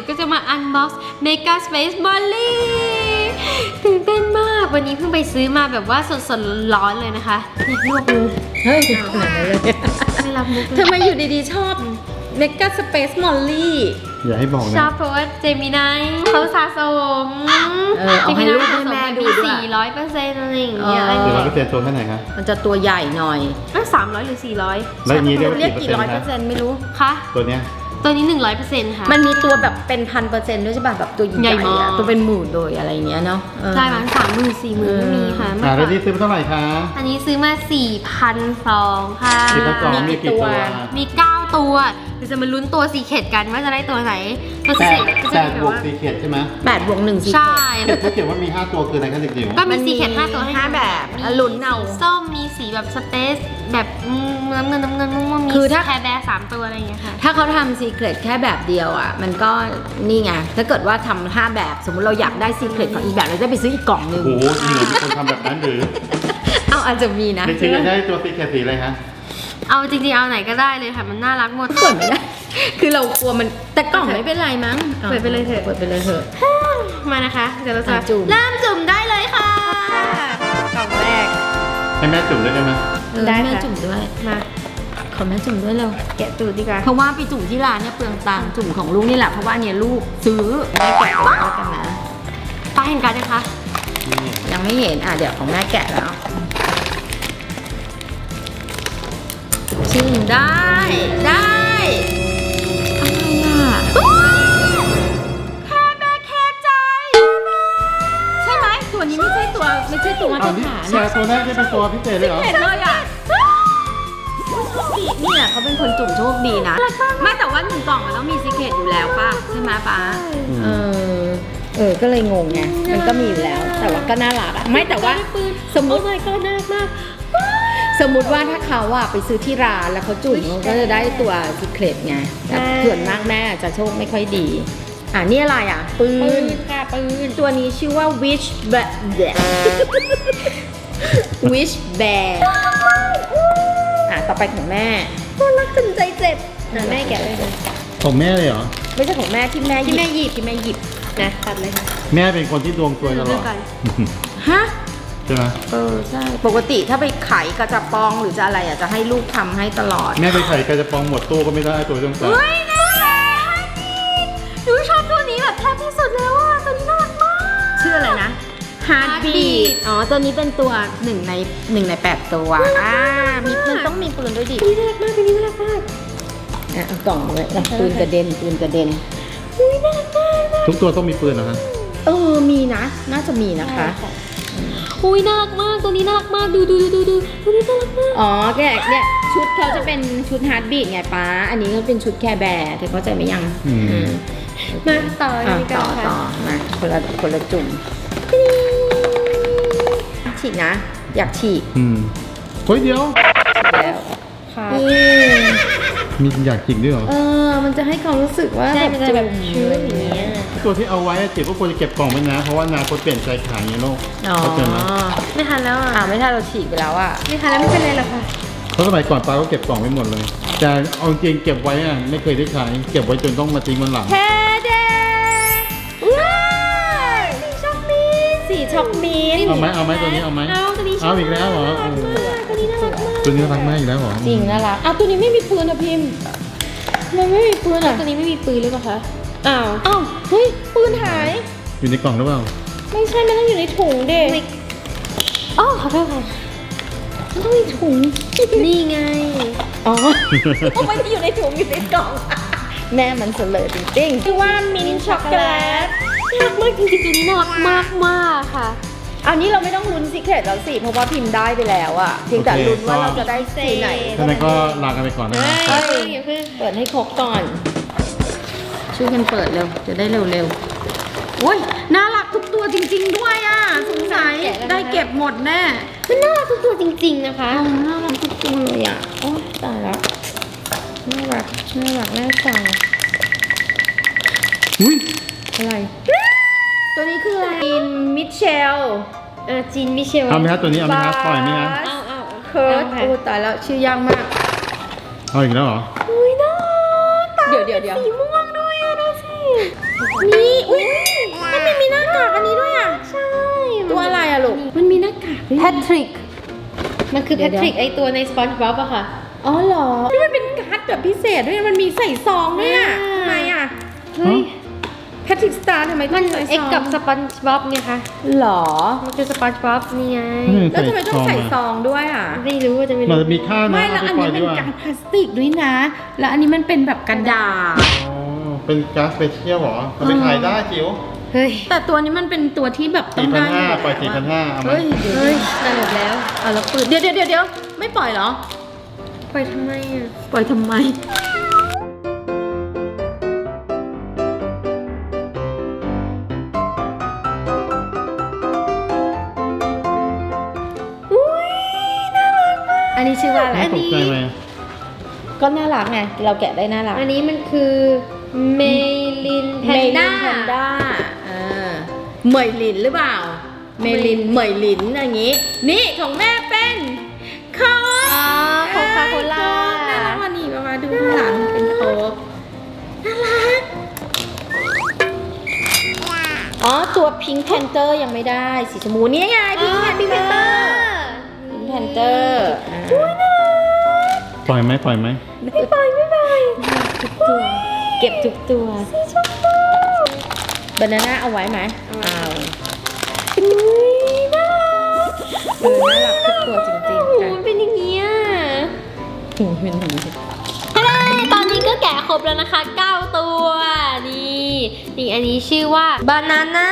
ก็จะมาอันบ็อกซ์เมกาสเปซมอลลี่ตื่นเต้นมากวันนี้เพิ่งไปซื้อมาแบบว่าสดๆร้อนเลยนะคะเนี่ยลวกมือเฮ้ยขนาดนั้นเลยไม่รับมุกทำไมอยู่ดีๆชอบเมกาสเปซมอลลี่อย่าให้บอกนะชอบเพราะว่าเจมินายเขาสะสมเอาให้ลูกให้แม่ดูด้วย 400%อะไรอย่างเงี้ย 400%ตัวเท่าไหร่คะมันจะตัวใหญ่หน่อย 300หรือ400 แล้วนี้เรียกกี่100%ไม่รู้ค่ะตัวเนี้ยตัวนี้ 100%ค่ะมันมีตัวแบบเป็น1,000%ด้วยใช่ป่ะแบบตัวใหญ่ๆตัวเป็นหมื่นเลยอะไรเงี้ยเนาะใช่ประมาณ30,000 40,000ก็มีค่ะแล้วที่ซื้อมาเท่าไหร่คะอันนี้ซื้อมา 4,200 ค่ะ 4,200มีกี่ตัวมี9ตัวเราจะมาลุ้นตัวซีเคทกันว่าจะได้ตัวไหนตัวซีเคทก็จะ 8บวกซีเคทใช่ไหม 8บวก1ซีเคทใช่ถ้าเขียนว่ามี5ตัวคืออะไรคะเด็กจิ๋วก็มีซีเคท5ตัวให้ 5แบบลุ้นเอาส้มมีสีแบบสเปซแบบน้ำเงินม่วงมีแคร์แบร์3ตัวอะไรอย่างเงี้ยค่ะถ้าเขาทำซีเคทแค่แบบเดียวอ่ะมันก็นี่ไงถ้าเกิดว่าทำ5แบบสมมติเราอยากได้ซีเคทของอีกแบบเราจะไปซื้ออีกกล่องนึงโอ้โหจริงเหรอมีคนทำแบบนั้นหรือเอาอาจจะมีนะเด็กจิ๋วได้ตัวซีเคทสีอะไรคะเอาจริงๆเอาไหนก็ได้เลยค่ะมันน่ารักหมดเปิดไม่ได้คือเรากลัวมันแต่กล่องไม่เป็นไรมั้งเปิดไปเลยเถอะเปิดไปเลยเถอะมานะคะเดี๋ยวเราจะเริ่มจุ่มได้เลยค่ะกล่องแรกให้แม่จุ่มด้วยได้ไหมได้แม่จุ่มด้วยมาขอแม่จุ่มด้วยเราแกะตูดดีกว่าเพราะว่าไปจุ่มที่ร้านเนี่ยเปลืองตังค์จุ่มของลูกนี่แหละเพราะว่าเนี่ยลูกซื้อแม่แกะแล้วกันนะป้าเห็นกันนะคะยังไม่เห็นเดี๋ยวของแม่แกะแล้วชิมได้อะไรแค่แม่แค่ใจใช่ไหมตัวนี้ไม่ใช่ตัวมาตรฐานแชร์ตัวแรกได้เป็นตัวพิเศษเลยเหรอเห็นเลยเนี่ยเขาเป็นคนจุ่มโชคดีนะไม่แต่ว่า1 กล่องมันต้องมีซีเคทอยู่แล้วป่ะใช่ไหมป้าก็เลยงงไงมันก็มีอยู่แล้วแต่ว่าก็น่ารักไม่แต่ว่าสมมติก็น่ารักมากสมมุติว่าถ้าเขาไปซื้อที่ร้านแล้วเขาจุ่มเขาก็จะได้ตัวซีเครตไงแต่เผื่อมากแม่จะโชคไม่ค่อยดีนี่อะไรปืนค่ะปืนตัวนี้ชื่อว่า Wish Bear Wish Bear ต่อไปของแม่น่ารักจนใจเจ็บแม่แกะเลยของแม่เลยเหรอไม่ใช่ของแม่ที่แม่หยิบนะตัดเลยค่ะแม่เป็นคนที่ดวงซวยตลอดฮะใช่ไหมใช่ปกติถ้าไปไขกระจับปองหรือจะอะไรจะให้ลูกทำให้ตลอดแม่ไปไขกระจับปองหมดตู้ก็ไม่ได้ตัวจงใจเฮ้ยน่ารักหนูชอบตัวนี้แบบแทบที่สุดแล้วตัวนี้น่ารักมากชื่ออะไรนะ Heartbeat ตัวนี้เป็นตัว1 ใน 8 ตัวมันต้องมีปืนด้วยดิตัวนี้น่ารักมากตัวนี้น่ารักมากเอากล่องเลยปืนกระเด็นอุ้ยน่ารักมากทุกตัวต้องมีปืนเหรอคะมีนะน่าจะมีนะคะอุ้ยน่ารักมากตัวนี้น่ารักมากดูตัวนี้น่ารักมากเนี่ยชุดเขาจะเป็นชุดฮาร์ดบีทไงป้าอันนี้ก็เป็นชุดแคร์แบร์เธอเข้าใจไหมยังมาต่อมาคนละจุ่มฉีกนะอยากฉีกเฮ้ยเดี๋ยวแล้วค่ะมีอยากจริงด้วยเหรอมันจะให้ความรู้สึกว่าแบบชื้นอย่างเงี้ยตัวที่เอาไว้เจ็บก็ควรจะเก็บกล่องไว้นะเพราะว่านาคนเปลี่ยนใจขายไงลูกเข้าใจไหมไม่ทันแล้วไม่ทันเราฉีกไปแล้วไม่ทันแล้วไม่เป็นไรหรอกค่ะเพราะสมัยก่อนป้าก็เก็บกล่องไว้หมดเลยแต่เอาจริงเก็บไว้ไม่เคยได้ใช้เก็บไว้จนต้องมาทิ้งวันหลังสีช็อกมิ้นเอาไหมตัวนี้เอาไหมเอาอีกแล้วเหรอตัวนี้น่ารักมากอีกแล้วเหรอจริงน่ารักตัวนี้ไม่มีปืนนะพิมพ์มันไม่มีปืนตัวนี้ไม่มีปืนหรือเปล่าคะเฮ้ยปืนหายอยู่ในกล่องหรือเปล่าไม่ใช่มันต้องอยู่ในถุงเด็กขอโทษค่ะมันต้องมีถุงนี่ไงไม่ได้อยู่ในถุงอยู่ในกล่องแม่มันเสลอจริงๆคือว่ามินช็อกโกแลตน่ารักมากจริงๆตัวนี้น่ารักมากค่ะอันนี้เราไม่ต้องลุ้นซีเคร็ตแล้วสิเพราะว่าพิมพ์ได้ไปแล้วเพียงแต่ลุ้นว่าเราจะได้สีไหนท่านก็ลากันไปก่อนนะเปิดให้ครบก่อนช่วยกันเปิดเร็วจะได้เร็วๆโอ้ยน่ารักทุกตัวจริงๆด้วยสงสัยได้เก็บหมดแน่มันน่ารักทุกตัวจริงๆนะคะน่ารักทุกตัวเลยโอ้ตายแล้วน่ารักน่าฟังอะไรตัวนี้คืออะไรจีนมิเชลจีนมิเชลเอาไหมครับตัวนี้เอาไหมครับปล่อยไหมครับเคิร์ดตายแล้วชื่อยากมากเอาอีกแล้วเหรออุ้ยน่าเดี๋ยวสีม่วงด้วยดูสินี่อุ้ยมันไม่มีหน้ากากอันนี้ด้วยอ่ะใช่ตัวอะไรอะลูกมันมีหน้ากากด้วยแพทริกมันคือแพทริกไอตัวใน SpongeBob อะค่ะอ๋อเหรอนี่มันเป็นการ์ดแบบพิเศษด้วยมันมีใส่ซองด้วยอ่ะทำไมอ่ะเฮ้ยแพทริกสตาร์ทำไมต้มัอน งใส่ซองเอ็กกับ SpongeBob ไงคะหรอมันคือ SpongeBob นี่ไงแล้วทำไมต้องใส่ซองด้วยอ่ะไม่รู้ว่าจะไม่มันรู้จะมีค่านะไม่แล้วเอาอันไปปล่นี้อยเป็ดีนกว่าการพลาสติกด้วยนะ แล้วอันนี้มันเป็นแบบกระดาษอ๋อเป็นก๊าซสเปเชียลเหรอมันไปขายได้จิ๋วเฮ้ยแต่ตัวนี้มันเป็นตัวที่แบบต้องได้อยู่ 4,500ปล่อยแล้วอะ 4,500เอาไหมเฮ้ยเดี๋ยวเฮ้ยสนุกแล้วเอาแล้วปืนเดี๋ยวไม่ปล่อยเหรอปล่อยทำไมอะปล่อยทำไม อันนี้ชื่อว่าอะไรน่าตกใจไหมก็น่ารักไง เราแกะได้น่ารักอันนี้มันคือเมลินแพนด้าแพนด้าเหมยหลินหรือเปล่า เมลินเหมยหลินอย่างงี้ นี่ของแม่เป็นโค้กอ๋อโคคาโคล่าน่ารักวันนี้มาดูข้างหลังเป็นโค้กน่ารัก อ๋อ ตัวพิงค์แพนเตอร์ยังไม่ได้ สีชมพูนี่ไงพิงค์แพนเตอร์พิงค์แพนเตอร์ปล่อยไหมปล่อยไหมไม่ปล่อยทุกตัว เก็บทุกตัวสีชมพูบานาน่าเอาไว้ไหมเอาน่ารักทุกตัวจริงๆค่ะมันเป็นอย่างนี้อ่ะหูเป็นอย่างนี้ตอนนี้ก็แกะครบแล้วนะคะ 9 ตัว นี่อันนี้ชื่อว่า Banana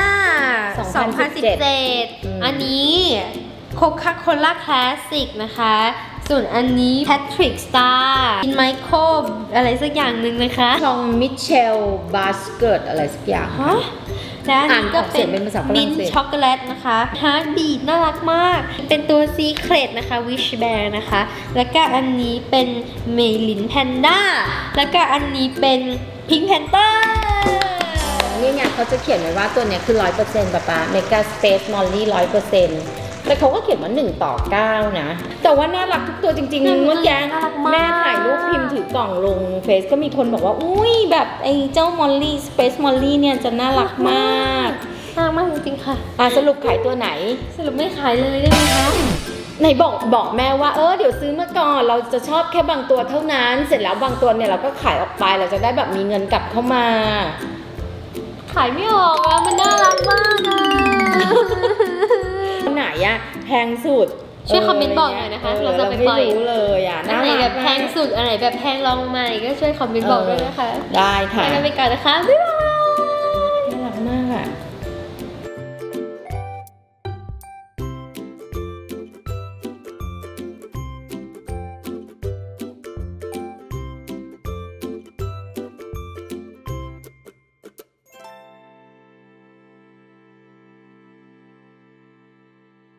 2017 อันนี้ Coca-Cola Classic นะคะ ส่วนอันนี้ Patrick Star กินไมโครอะไรสักอย่างหนึ่งนะคะชองมิเชลบาสเกิร์ตอะไรสักอย่างฮะและอันนี้ก็อ่านออกเสียงเป็นภาษาฝรั่มิงนเศสช็อกโกแลตนะคะฮาร์ดบีทน่ารักมาก เป็นตัวซีเครตนะคะ Wish Bear นะคะ แล้วก็อันนี้เป็นเมลินแพนด้า แล้วก็อันนี้เป็นพิงค์แพนเตอร์นี่ไงเขาจะเขียนไว้ว่าตัวเนี้ยคือ 100%ป๊าเมกาสเปซมอลลี่100%แต่เขาก็เขียนว่า1:9นะ แต่ว่าน่ารักทุกตัวจริงๆ เมื่อกี้แม่ถ่ายรูปพิมพ์ถือกล่องลงเฟซก็มีคนบอกว่า อุ้ยแบบไอ้เจ้ามอลลี่สเปซมอลลี่เนี่ยจะน่ารักมากน่ารักมากจริงๆค่ะสรุปขายตัวไหนสรุปไม่ขายเลยได้ไหมคะไหนบอกแม่ว่าเดี๋ยวซื้อมาก่อนเราจะชอบแค่บางตัวเท่านั้นเสร็จแล้วบางตัวเนี่ยเราก็ขายออกไปเราจะได้แบบมีเงินกลับเข้ามาขายไม่ออกอะมันน่ารักมากอะตัวไหนอะแพงสุดช่วยคอมเมนต์บอกหน่อยนะคะเราจะไปปล่อยไม่รู้เลยอะอันไหนแบบแพงสุดอันไหนแบบแพงลองใหม่ก็ช่วยคอมเมนต์บอกด้วยนะคะได้ค่ะไปกันไปก่อนนะคะบ๊ายบาย